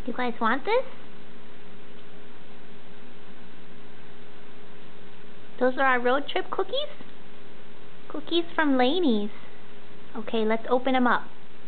You guys want this? Those are our road trip cookies? Cookies from Lainey's. Okay, let's open them up.